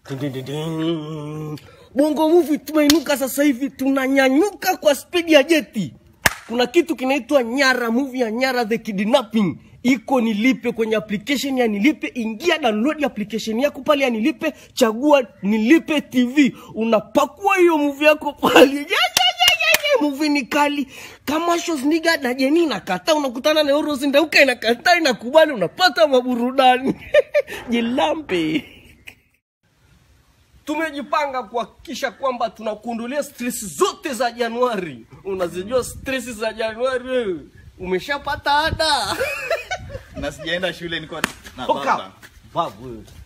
Bongo Movie tumeinuka sasa hivi, tunanyanyuka kwa speed ya jeti. Kuna kitu kinaitwa Nyara, movie ya Nyara the Kidnapping. Iko Nilipe kwenye application ya Nilipe. Ingia download application yako pale ya Nilipe, chagua Nilipe TV. Unapakua hiyo movie yako pale. Movie ni kali. Kama shows niga na Jeni nakata, unakutana na Euro Zindauka inakata, inakubali, unapata maburudani. Jilampe. Tumejipanga kuhakikisha kwamba tunakuondolea stress zote za Januari. Unazijua stress za Januari? Umeshapata ada. Na sijaenda shule, niko na baba. Babu.